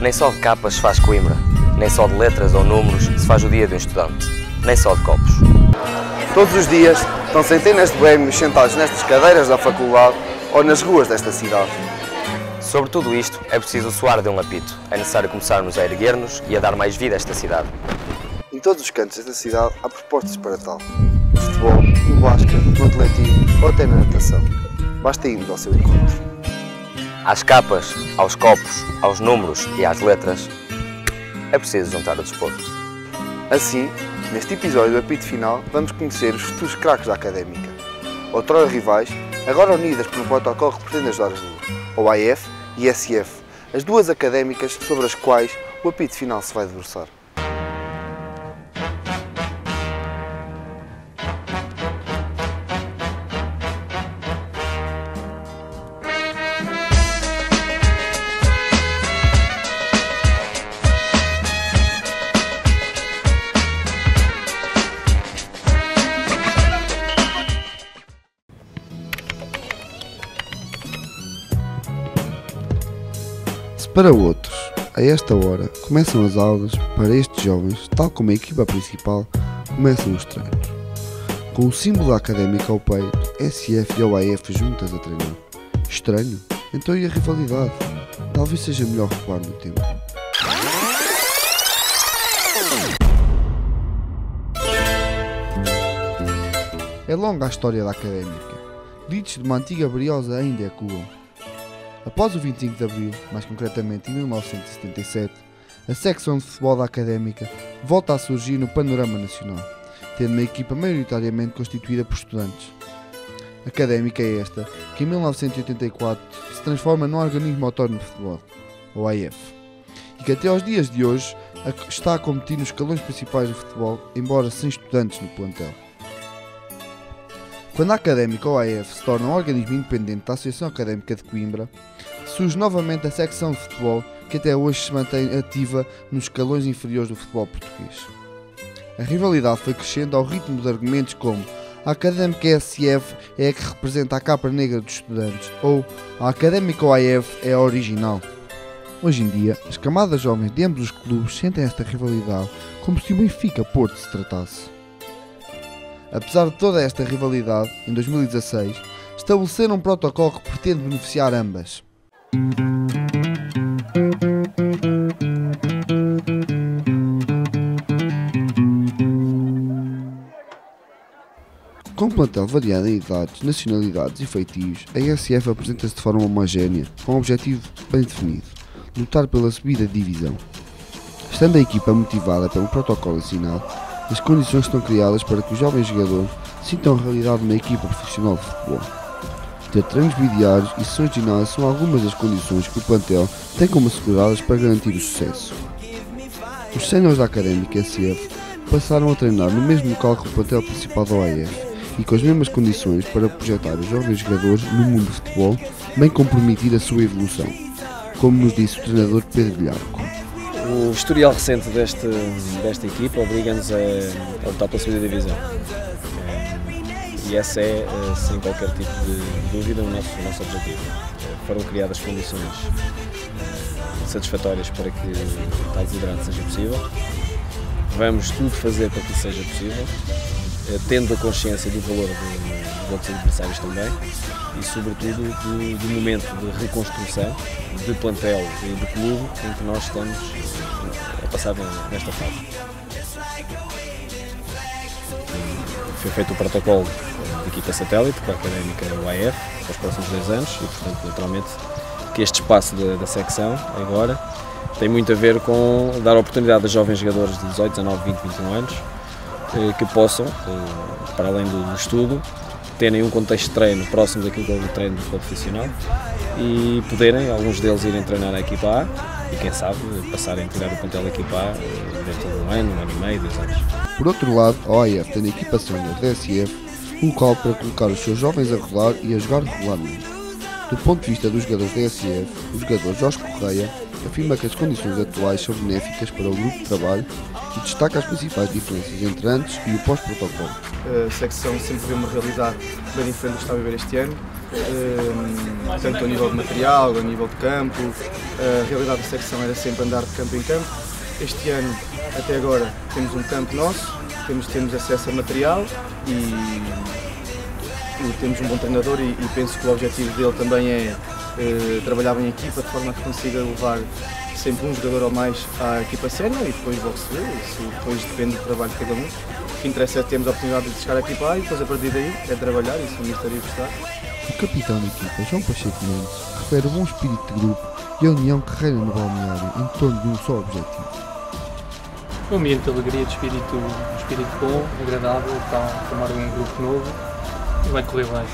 Nem só de capas se faz Coimbra, nem só de letras ou números se faz o dia de um estudante, nem só de copos. Todos os dias estão centenas de boémios sentados nestas cadeiras da faculdade ou nas ruas desta cidade. Sobre tudo isto é preciso o soar de um apito. É necessário começarmos a erguer-nos e a dar mais vida a esta cidade. Em todos os cantos desta cidade há propostas para tal. No futebol, no basquete, no atletismo ou até na natação. Basta irmos ao seu encontro. Às capas, aos copos, aos números e às letras, é preciso juntar o desporto. Assim, neste episódio do apito final, vamos conhecer os futuros craques da Académica. Outrora rivais, agora unidas por um protocolo que pretende ajudar as duas. OAF e SF, as duas académicas sobre as quais o apito final se vai debruçar. Para outros, a esta hora, começam as aulas, para estes jovens, tal como a equipa principal, começam os treinos. Com o símbolo da Académica ao peito, SF e OAF juntas a treinar. Estranho? Então e a rivalidade? Talvez seja melhor recuar no tempo. É longa a história da Académica. Lides de uma antiga briosa ainda ecoam. Após o 25 de Abril, mais concretamente em 1977, a secção de futebol da Académica volta a surgir no panorama nacional, tendo uma equipa maioritariamente constituída por estudantes. Académica é esta que em 1984 se transforma num organismo autónomo de futebol, o AF, e que até aos dias de hoje está a competir nos escalões principais do futebol, embora sem estudantes no plantel. Quando a Académica ou a AF se torna um organismo independente da Associação Académica de Coimbra, surge novamente a secção de futebol que até hoje se mantém ativa nos escalões inferiores do futebol português. A rivalidade foi crescendo ao ritmo de argumentos como a Académica SF é a que representa a capa negra dos estudantes ou a Académica ou a AF é a original. Hoje em dia, as camadas jovens de ambos os clubes sentem esta rivalidade como se o Benfica-Porto se tratasse. Apesar de toda esta rivalidade, em 2016, estabeleceram um protocolo que pretende beneficiar ambas. Com um plantel variado em idades, nacionalidades e feitios, a SF apresenta-se de forma homogénea, com um objetivo bem definido: lutar pela subida de divisão. Estando a equipa motivada pelo protocolo assinado, as condições estão criadas para que os jovens jogadores sintam a realidade de uma equipa profissional de futebol. Ter treinos bidiários e sessões de ginásio são algumas das condições que o plantel tem como asseguradas para garantir o sucesso. Os séniores da Académica SF passaram a treinar no mesmo local que o plantel principal da OAF e com as mesmas condições para projetar os jovens jogadores no mundo do futebol, bem como permitir a sua evolução, como nos disse o treinador Pedro Vilharco. O historial recente desta equipa obriga-nos a lutar pela segunda divisão. E essa é, sem qualquer tipo de dúvida, o nosso objetivo. Foram criadas condições satisfatórias para que tal desidrato seja possível. Vamos tudo fazer para que isso seja possível, tendo a consciência do valor dos outros adversários também e, sobretudo, do momento de reconstrução de plantel e de clube em que nós estamos a passar nesta fase. Foi feito o protocolo de equipa satélite com a Académica UAF para os próximos 2 anos e, portanto, naturalmente, que este espaço da secção agora tem muito a ver com dar oportunidade a jovens jogadores de 18, 19, 20, 21 anos que possam, para além do estudo, terem um contexto de treino próximo daquilo que é o treino do futebol profissional e poderem, alguns deles, irem treinar a equipa A e, quem sabe, passarem a treinar o plantel da equipa A dentro de um ano e meio, 2 anos. Por outro lado, a OAF tem a equipa sénior da SF um local para colocar os seus jovens a rolar e a jogar regularmente. Do ponto de vista dos jogadores da SF, o jogador Jorge Correia afirma que as condições atuais são benéficas para o grupo de trabalho e destaca as principais diferenças entre antes e o pós-protocolo. A secção sempre vê uma realidade bem diferente do que está a viver este ano, tanto a nível de material, a nível de campo. A realidade da secção era sempre andar de campo em campo. Este ano, até agora, temos um campo nosso, temos acesso a material e temos um bom treinador e penso que o objetivo dele também é trabalhar em equipa de forma a que consiga levar sempre um jogador ou mais à equipa sénior e depois logo se vê, isso depois depende do trabalho de cada um. O que interessa é termos a oportunidade de chegar aqui para e depois a partir daí é trabalhar e se o Mister gostar. O capitão da equipa, João Pacheco Mendes, refere o bom espírito de grupo e a união que reina no balneário em torno de um só objetivo. Um ambiente de alegria, de espírito bom, agradável, está a formar um grupo novo e vai correr bem.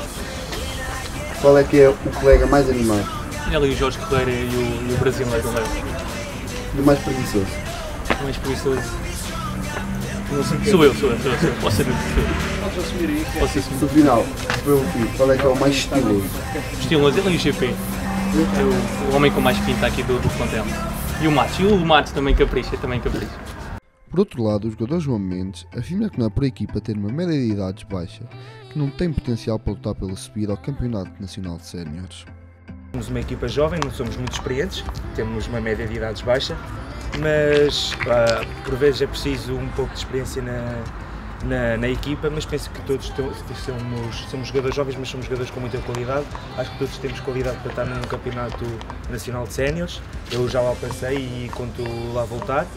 Qual é que é o colega mais animado? E ali o Jorge Correia e o brasileiro Léo. E o mais preguiçoso? O mais preguiçoso. Sou eu. Posso ser assumir. No final, qual é que é o mais estiloso? Estiloso, ele é o GP. É o homem com mais pinta aqui do plantel. E o Matos também capricha, Por outro lado, o jogador João Mendes afirma que não é por a equipa ter uma média de idades baixa que não tem potencial para lutar pela subida ao Campeonato Nacional de Séniores. Somos uma equipa jovem, não somos muito experientes, temos uma média de idades baixa, mas por vezes é preciso um pouco de experiência na equipa, mas penso que todos somos jogadores jovens, mas somos jogadores com muita qualidade. Acho que todos temos qualidade para estar num Campeonato Nacional de Séniores. Eu já lá passei e conto lá voltar.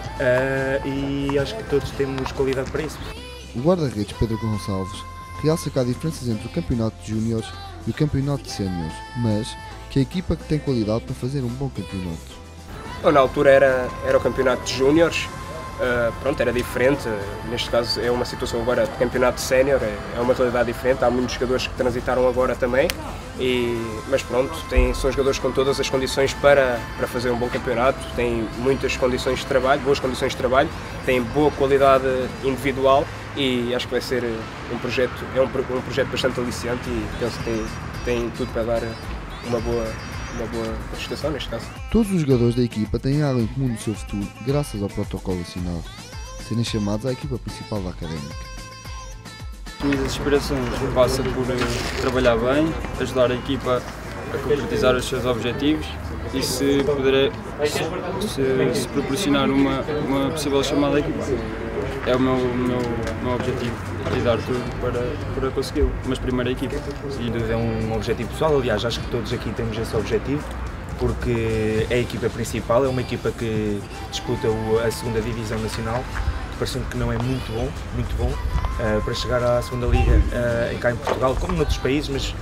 E acho que todos temos qualidade para isso. O guarda-redes Pedro Gonçalves realça que há diferenças entre o Campeonato de Júniores e o Campeonato de Séniores, mas que a equipa que tem qualidade para fazer um bom campeonato. Na altura era o Campeonato de Júniores, era diferente. Neste caso é uma situação agora de Campeonato de Sénior, é uma realidade diferente. Há muitos jogadores que transitaram agora também, mas pronto, são jogadores com todas as condições para fazer um bom campeonato, têm muitas condições de trabalho, boas condições de trabalho, têm boa qualidade individual e acho que vai ser um projeto bastante aliciante e penso que tem tudo para dar uma boa prestação neste caso. Todos os jogadores da equipa têm algo em comum no seu futuro graças ao protocolo assinado, serem chamados à equipa principal da Académica. As minhas inspirações passam por trabalhar bem, ajudar a equipa a concretizar os seus objetivos e se proporcionar uma possível chamada à equipa. É o meu objetivo e dar tudo para consegui-lo, mas primeiro a equipa. Sem dúvida é um objetivo pessoal, aliás acho que todos aqui temos esse objetivo, porque é a equipa principal, é uma equipa que disputa a segunda divisão nacional, parecendo que não é muito bom, para chegar à segunda liga cá em Portugal, como noutros países, mas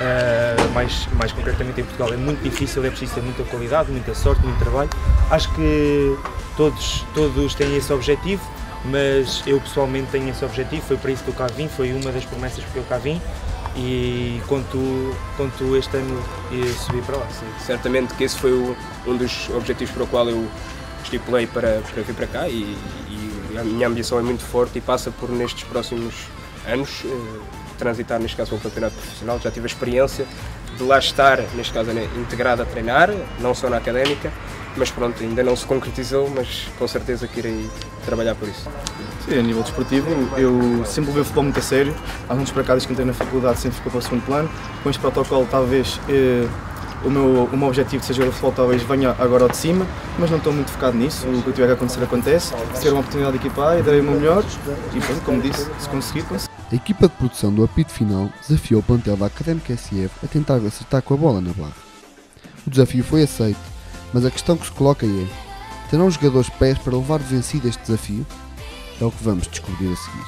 mais concretamente em Portugal é muito difícil, é preciso ter muita qualidade, muita sorte, muito trabalho. Acho que todos têm esse objetivo, mas eu pessoalmente tenho esse objetivo, foi para isso que eu cá vim, foi uma das promessas que eu cá vim e conto este ano subir para lá. Sim, certamente que esse foi um dos objetivos para o qual eu estipulei para vir para cá e a minha ambição é muito forte e passa por nestes próximos anos transitar neste caso para o campeonato profissional. Já tive a experiência de lá estar, neste caso integrado a treinar, não só na Académica, mas pronto, ainda não se concretizou, mas com certeza que irei trabalhar por isso. Sim, a nível desportivo, eu sempre levei o futebol muito a sério. Há muitos para cá desde que entrei na faculdade sempre ficou para o segundo plano. Com este protocolo talvez o meu objetivo de ser jogador de futebol talvez venha agora ao de cima, mas não estou muito focado nisso. O que tiver que acontecer acontece. Se tiver uma oportunidade de equipar, darei o meu melhor e pronto, como disse, se conseguir, consigo. A equipa de produção do apito final desafiou o plantel da Académica SF a tentar acertar com a bola na barra. O desafio foi aceito, mas a questão que se coloca é: terão os jogadores pés para levar vencido este desafio? É o que vamos descobrir a seguir.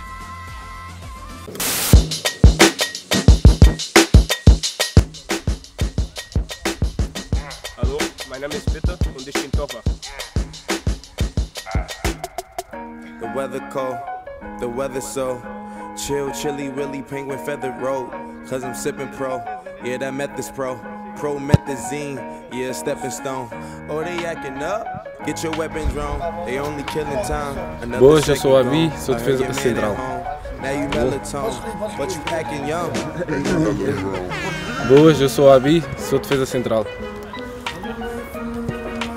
Hello, my name is Peter from the Shintova. The weather cold, the weather so chill, chilly, willy, penguin feather road. Cause I'm sipping pro, yeah that meth is pro. Promethazine, yeah stepping stone. Oh they acting up, get your weapons wrong. They only killing time. Boas, eu sou a Abi, sou defesa central. Now you melatonin, but you acting young. Boas, eu sou a Abi, sou defesa central.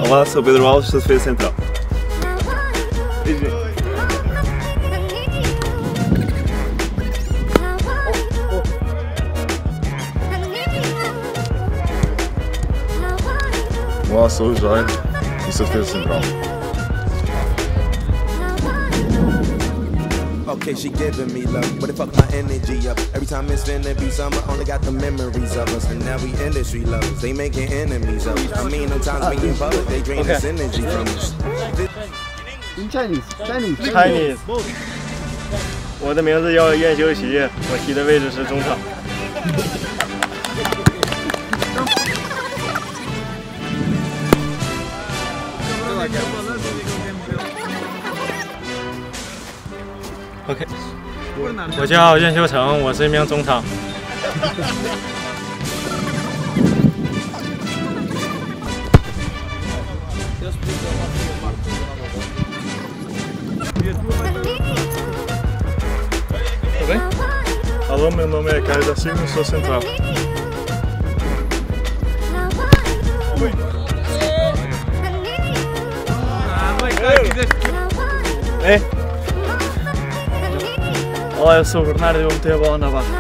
Olá, sou Pedro Alves, sou defesa central. Olá, sou o Jair e sou defesa central. Okay, she giving me love, but it fuck my energy up. Every time it's finna be summer, only got the memories of us. And now we industry lovers, they making enemies of us. I mean, sometimes we in public, they drain this energy from us. In Chinese. 我的名字叫苑修齐，我踢的位置是中场。OK， 我叫苑修成，我是一名中场。 Alô, meu nome é Caio da Silva e sou central. É? Olá, eu sou o Bernardo e vou meter a bola na barra.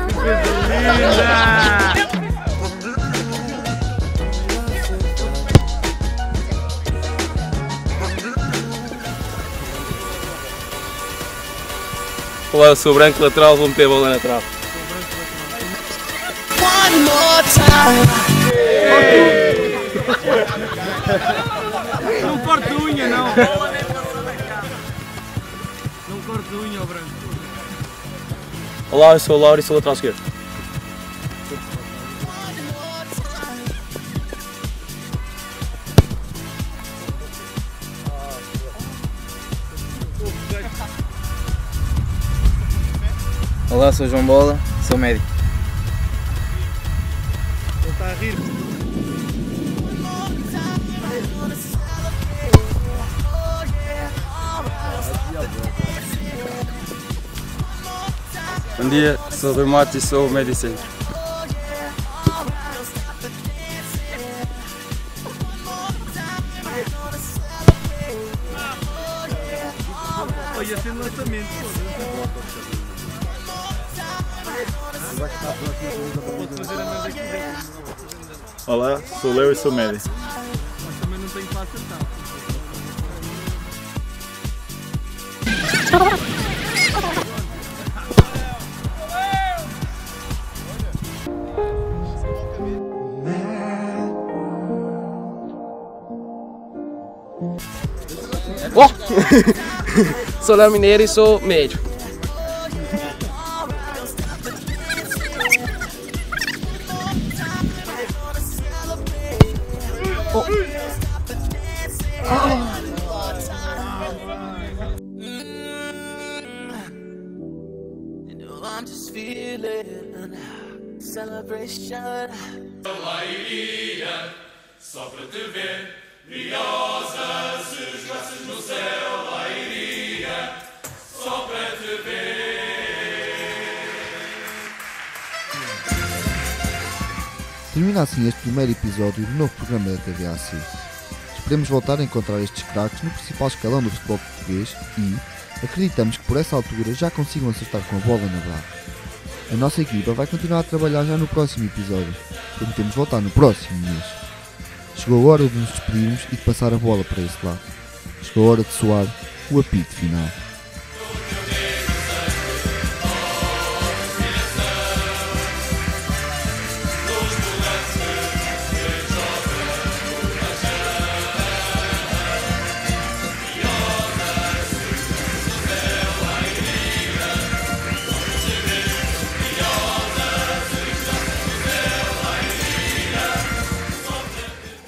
Olá, eu sou o Branco, lateral, vou meter a bola na trave. Não corte unha, não. Não corte unha, ao Branco. Olá, eu sou o Lauro e sou lateral esquerdo. Olá, sou João Bola, sou médico. Ele está a rir. Bom dia, sou o Rui Matos e sou o médico centro. Ia ser lançamento. Olá, sou o Léo e sou médico. Mas também não tenho para acertar. Oh! Sou Léo Mineiro e sou médico. I'm just feeling celebration. Iria só para te ver, briosas os braços no céu. Lá iria só para te ver. Termina assim este primeiro episódio do novo programa da TVAC. Esperemos voltar a encontrar estes craques no principal escalão do futebol português e acreditamos que por essa altura já consigam acertar com a bola na barra. A nossa equipa vai continuar a trabalhar já no próximo episódio. Prometemos voltar no próximo mês. Chegou a hora de nos despedirmos e de passar a bola para esse lado. Chegou a hora de soar o apito final.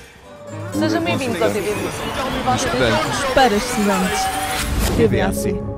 Sejam bem-vindos ao TVAC. Estudantes para estudantes. TVAC.